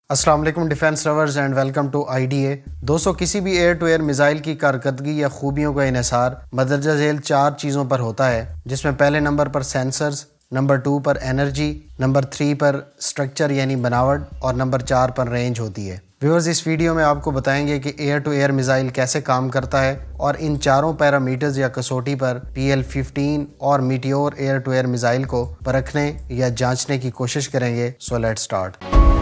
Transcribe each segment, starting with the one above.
अस्सलाम वालेकुम defence lovers and welcome to IDA। दोस्तों, किसी भी एयर टू एयर मिसाइल की कारकर्दगी या खूबियों का इन्हिसार मदरजा झेल 4 चीज़ों पर होता है, जिसमें पहले नंबर पर सेंसर्स, नंबर 2 पर एनर्जी, नंबर 3 पर स्ट्रक्चर यानी बनावट और नंबर 4 पर रेंज होती है। व्यूअर्स, इस वीडियो में आपको बताएंगे कि एयर टू एयर मिसाइल कैसे काम करता है और इन चारों पैरामीटर्स या कसौटी पर PL15 और Meteor air to air missile को परखने या जांचने की कोशिश करेंगे। So let's start.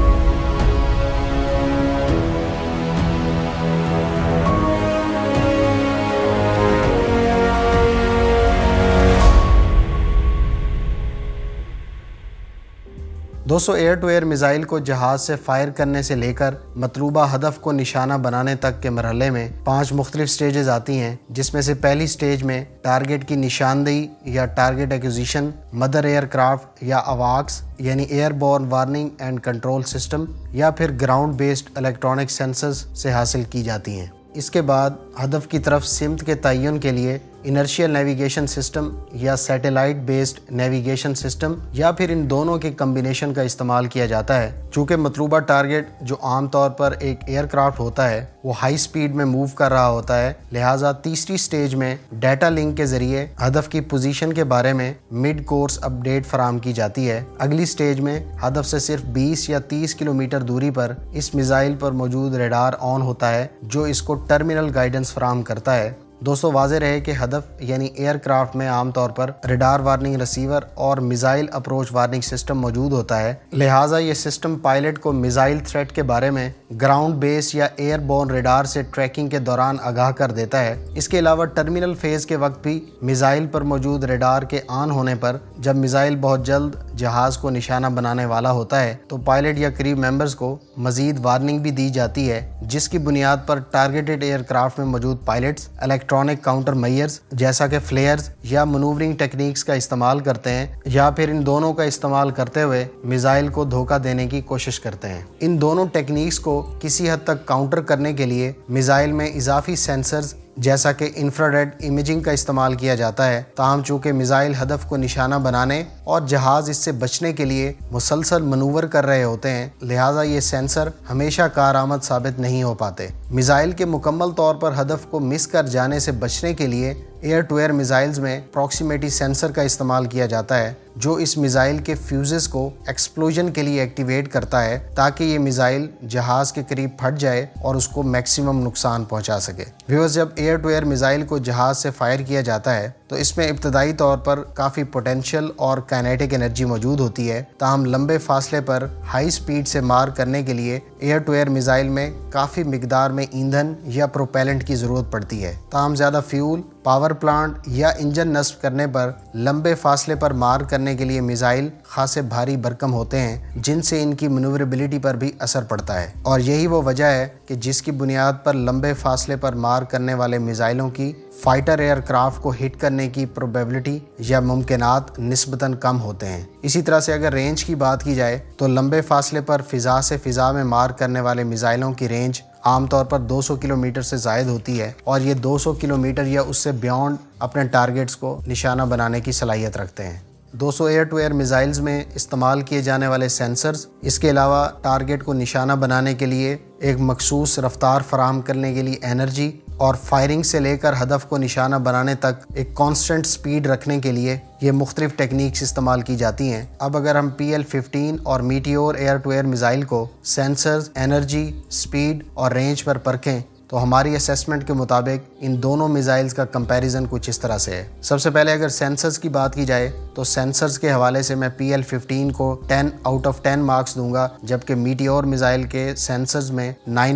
दोस्तों, एयर टू एयर मिसाइल को जहाज से फायर करने से लेकर मतलूबा हदफ को निशाना बनाने तक के मरहले में 5 मुख्तलिफ स्टेजेस आती हैं, जिसमें से पहली स्टेज में टारगेट की निशानदेही या टारगेट एक्विजिशन मदर एयरक्राफ्ट या अवाक्स यानी airborne warning and control system या फिर ग्राउंड बेस्ड इलेक्ट्रॉनिक सेंसर्स से हासिल की जाती हैं। इसके बाद हदफ की तरफ सिमत के तयन के लिए इनर्शियल नेविगेशन सिस्टम या सैटेलाइट बेस्ड नेविगेशन सिस्टम या फिर इन दोनों के कम्बिनेशन का इस्तेमाल किया जाता है। चूँकि मतलूबा टारगेट जो आम तौर पर एक एयरक्राफ्ट होता है वो हाई स्पीड में मूव कर रहा होता है, लिहाजा तीसरी स्टेज में डाटा लिंक के जरिए हदफ की पोजीशन के बारे में मिड कोर्स अपडेट फराम की जाती है। अगली स्टेज में हदफ से सिर्फ 20 या 30 किलोमीटर दूरी पर इस मिसाइल पर मौजूद रेडार ऑन होता है, जो इसको टर्मिनल गाइडेंस फराम करता है। दोस्तों, वाज़ेह रहे कि हदफ यानी एयरक्राफ्ट में आमतौर पर रेडार वार्निंग रिसीवर और मिसाइल अप्रोच वार्निंग सिस्टम मौजूद होता है, लिहाजा ये सिस्टम पायलट को मिसाइल थ्रेट के बारे में ग्राउंड बेस या एयरबोर्न रेडार से ट्रैकिंग के दौरान आगाह कर देता है। इसके अलावा टर्मिनल फेज के वक्त भी मिसाइल पर मौजूद रेडार के ऑन होने पर जब मिसाइल बहुत जल्द जहाज को निशाना बनाने वाला होता है तो पायलट या क्रू मेंबर्स को मजीद वार्निंग भी दी जाती है, जिसकी बुनियाद पर टारगेटेड एयरक्राफ्ट में मौजूद पायलट्स इलेक्ट्रॉनिक काउंटर मेजर्स जैसा कि फ्लेयर्स या मनूवरिंग टेक्निक्स का इस्तेमाल करते हैं या फिर इन दोनों का इस्तेमाल करते हुए मिसाइल को धोखा देने की कोशिश करते हैं। इन दोनों टेक्निक्स को किसी हद तक काउंटर करने के लिए मिसाइल में इजाफी सेंसर्स जैसा कि इंफ्रारेड इमेजिंग का इस्तेमाल किया जाता है। ताहम चूँकि मिसाइल हदफ को निशाना बनाने और जहाज इससे बचने के लिए मुसलसल मनूवर कर रहे होते हैं, लिहाजा ये सेंसर हमेशा कारआमद साबित नहीं हो पाते। मिसाइल के मुकम्मल तौर पर हदफ को मिस कर जाने से बचने के लिए एयर टू एयर मिसाइल्स में प्रॉक्सिमिटी सेंसर का इस्तेमाल किया जाता है, जो इस मिसाइल के फ्यूजेस को एक्सप्लोजन के लिए एक्टिवेट करता है ताकि ये मिसाइल जहाज के करीब फट जाए और उसको मैक्सिमम नुकसान पहुंचा सके। व्यूअर्स, जब एयर टू एयर मिसाइल को जहाज से फायर किया जाता है तो इसमें इब्तदाई तौर पर काफ़ी पोटेंशियल और काइनेटिक एनर्जी मौजूद होती है। ताहम लंबे फासले पर हाई स्पीड से मार करने के लिए एयर टू एयर मिसाइल में काफ़ी मिकदार में ईंधन या प्रोपेलेंट की ज़रूरत पड़ती है। ताहम ज़्यादा फ्यूल, पावर प्लांट या इंजन नस्ब करने पर लंबे फासले पर मार करने के लिए मिसाइल खासे भारी भरकम होते हैं, जिनसे इनकी मनूवरेबिलिटी पर भी असर पड़ता है। और यही वो वजह है कि जिसकी बुनियाद पर लंबे फासले पर मार करने वाले मिसाइलों की फाइटर एयरक्राफ्ट को हिट करने की प्रोबेबिलिटी या मुमकिनात निस्बतन कम होते हैं। इसी तरह से अगर रेंज की बात की जाए तो लंबे फासले पर फ़िज़ा से फ़िज़ा में मार करने वाले मिसाइलों की रेंज आमतौर पर 200 किलोमीटर से ज़ायद होती है और ये 200 किलोमीटर या उससे बियॉन्ड अपने टारगेट्स को निशाना बनाने की सलाहियत रखते हैं। 200 एयर टू एयर मिसाइल्स में इस्तेमाल किए जाने वाले सेंसर्स इसके अलावा टारगेट को निशाना बनाने के लिए एक मखसूस रफ्तार फराहम करने के लिए एनर्जी और फायरिंग से लेकर हदफ को निशाना बनाने तक एक कांस्टेंट स्पीड रखने के लिए ये मुख्तलिफ टेक्निक्स इस्तेमाल की जाती हैं। अब अगर हम PL15 और Meteor air to air missile को सेंसर्स, एनर्जी, स्पीड और रेंज पर परखें तो हमारी असेसमेंट के मुताबिक इन दोनों मिसाइल्स का कंपैरिजन कुछ इस तरह से है। सबसे पहले अगर सेंसर्स की बात की जाए तो सेंसर्स के हवाले से मैं PL15 को 10 आउट ऑफ 10 मार्क्स दूंगा, जबकि मीटियोर मिसाइल के सेंसर्स में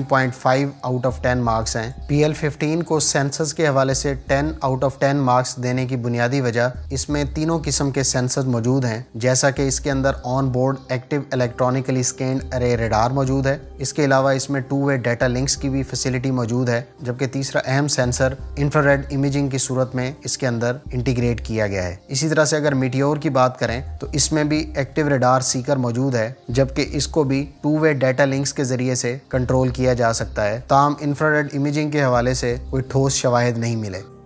9.5 आउट ऑफ 10 मार्क्स हैं। PL15 को सेंसर्स के हवाले से 10 आउट ऑफ 10 मार्क्स देने की बुनियादी वजह इसमें तीनों किस्म के सेंसर्स मौजूद हैं, जैसा कि इसके अंदर on board active electronically scanned array radar मौजूद है। इसके अलावा इसमें 2-वे डाटा लिंक्स की भी फैसिलिटी मौजूद है, जबकि तीसरा अहम सेंसर इंफ्रारेड इमेजिंग की सूरत में इसके अंदर इंटीग्रेट किया गया है। इसी तरह से अगर मीटियोर की बात करें तो इसमें भी एक्टिव रेडार सीकर मौजूद है, जबकि इसको भी 2-वे डाटा लिंक्स के जरिए से कंट्रोल किया जा सकता है। ताहम इंफ्रारेड इमेजिंग के हवाले से कोई ठोस शवाहिद नहीं मिले।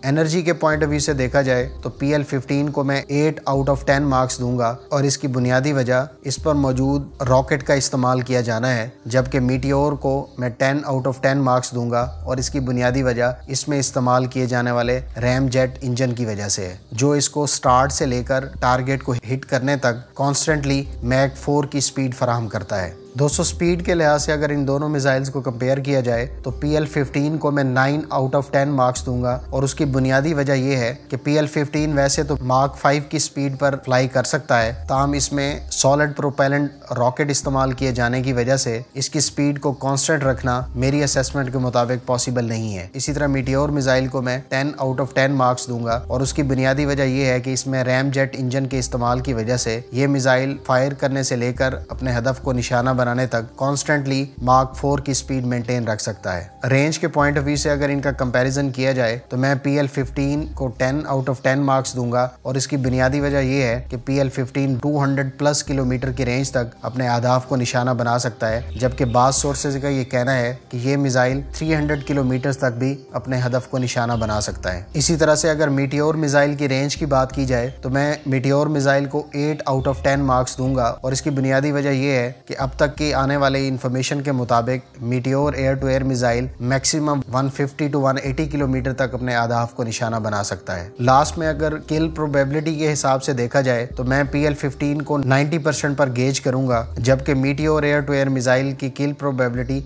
एनर्जी के पॉइंट ऑफ व्यू से देखा जाए तो PL15 को मैं 8 आउट ऑफ 10 मार्क्स दूंगा और इसकी बुनियादी वजह इस पर मौजूद रॉकेट का इस्तेमाल किया जाना है, जबकि मीटियोर को मैं 10 आउट ऑफ 10 मार्क्स दूंगा और इसकी बुनियादी वजह इसमें इस्तेमाल किए जाने वाले रैम जेट इंजन की वजह से है, जो इसको स्टार्ट से लेकर टारगेट को हिट करने तक कॉन्स्टेंटली मैक 4 की स्पीड फराहम करता है। दोस्तों, स्पीड के लिहाज से अगर इन दोनों मिसाइल्स को कंपेयर किया जाए तो PL15 को मैं 9 आउट ऑफ 10 मार्क्स दूंगा और उसकी बुनियादी वजह यह है कि PL15 वैसे तो मार्क 5 की स्पीड पर फ्लाई कर सकता है, ताहम इसमें सॉलिड प्रोपेलेंट रॉकेट इस्तेमाल किए जाने की वजह से इसकी स्पीड को कांस्टेंट रखना मेरी असेसमेंट के मुताबिक पॉसिबल नहीं है। इसी तरह मीटियोर मिसाइल को मैं 10 आउट ऑफ 10 मार्क्स दूंगा और उसकी बुनियादी वजह यह है कि इसमें रैम जेट इंजन के इस्तेमाल की वजह से ये मिसाइल फायर करने से लेकर अपने हदफ को निशाना बनाने तक कॉन्स्टेंटली मार्क 4 की स्पीड मेंटेन रख सकता है। रेंज के पॉइंट ऑफ व्यू से अगर इनका कंपैरिजन किया जाए तो मैं PL15 को 10 आउट ऑफ 10 मार्क्स दूंगा और इसकी बुनियादी वजह यह है कि PL15 200 प्लस किलोमीटर की रेंज तक अपने अहदाफ को निशाना बना सकता है, जबकि बाज सोर्सेज का ये कहना है कि ये मिसाइल 300 किलोमीटर तक भी अपने हदफ को निशाना बना सकता है। इसी तरह से अगर मीटियोर मिसाइल की रेंज की बात की जाए तो मैं मीटियोर मिसाइल को 8 आउट ऑफ 10 मार्क्स दूंगा और इसकी बुनियादी वजह यह है कि अब तक की आने वाले इंफॉर्मेशन के मुताबिक Meteor air to air missile maximum 150 to 180 kilometre तक अपने अहदाफ को निशाना बना सकता है। लास्ट में अगर किल प्रोबेबिलिटी के हिसाब से देखा जाए तो मैं PL15 को 90% पर गेज करूंगा, जबकि Meteor air to air missile की किल प्रोबेबिलिटी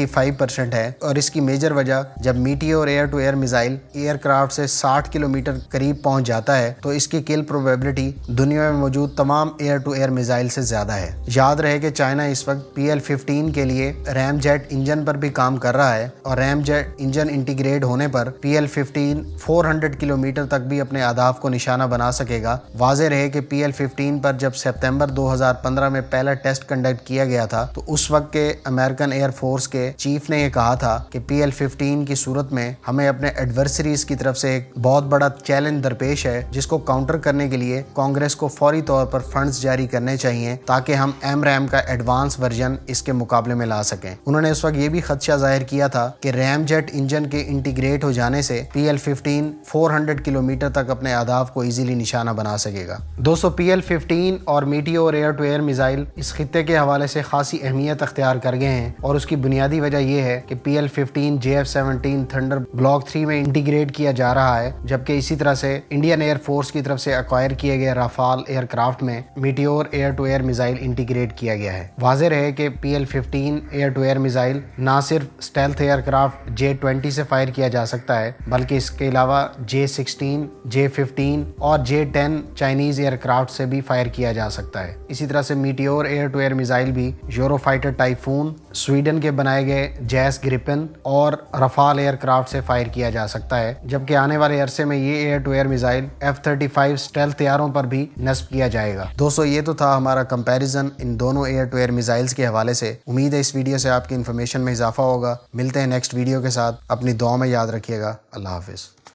95% है और इसकी मेजर वजह जब Meteor air to air missile aircraft से 60 किलोमीटर करीब पहुंच जाता है तो इसकी किल प्रोबेबिलिटी दुनिया में मौजूद तमाम एयर टू एयर मिसाइल से ज्यादा है। याद रहे कि चाइना इस वक्त PL15 के लिए रैम जेट इंजन पर भी काम कर रहा है और रैम जेट इंजन इंटीग्रेट होने पर PL15 400 किलोमीटर तक भी अपने अहदाफ को निशाना बना सकेगा। वाज़ेह रहे कि PL15 पर जब सितंबर 2015 में पहला टेस्ट कंडक्ट किया गया था तो उस वक्त के अमेरिकन एयर फोर्स के चीफ ने यह कहा था कि PL15 की सूरत में हमें अपने एडवर्सरीज की तरफ से एक बहुत बड़ा चैलेंज दरपेश है, जिसको काउंटर करने के लिए कांग्रेस को फौरी तौर पर फंड्स जारी करने चाहिए ताकि हम एमरैम का एडवांस वर्जन इसके मुकाबले में ला सकें। उन्होंने उस वक्त ये भी खदशा जाहिर किया था कि रैम जेट इंजन के इंटीग्रेट हो जाने से PL15 400 किलोमीटर तक अपने अहदाफ को इजीली निशाना बना सकेगा। दोस्तों, PL15 और Meteor air to air missile इस खित्ते के हवाले से खासी अहमियत अख्तियार कर गए हैं और उसकी बुनियादी वजह यह है कि PL15 JF-17 थंडर ब्लॉक 3 में इंटीग्रेट किया जा रहा है, जबकि इसी तरह से इंडियन एयर फोर्स की तरफ से एक्वायर किए गए राफाल एयरक्राफ्ट में Meteor air to air missile integrate किया गया है। वाज़ेह रहे कि PL15 air to air missile ना सिर्फ स्टेल्थ एयरक्राफ्ट J-20 से फायर किया जा सकता है, बल्कि इसके अलावा J-16, J-15 और J-10 चाइनीज एयरक्राफ्ट से भी फायर किया जा सकता है। इसी तरह से Meteor air to air missile भी यूरोफाइटर टाइफून, स्वीडन के बनाए गए जैस ग्रिपन और रफाल एयरक्राफ्ट से फायर किया जा सकता है, जबकि आने वाले अरसे में ये air to air missile F-35 stealth तैयारों पर भी नस्ब किया जाएगा। दोस्तों, ये तो था हमारा कंपैरिजन इन दोनों एयर टू एयर मिसाइल्स के हवाले से। उम्मीद है इस वीडियो से आपकी इन्फॉर्मेशन में इजाफा होगा। मिलते हैं नेक्स्ट वीडियो के साथ। अपनी दुआ में याद रखिएगा। अल्लाह हाफिज़।